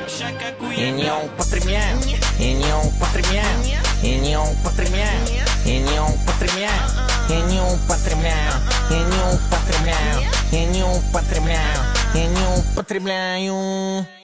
и не употребляю, и не употребляю, и не употребляю, и не употребляю, и не употребляю, и не употребляю, и не употребляю, и не употребляю.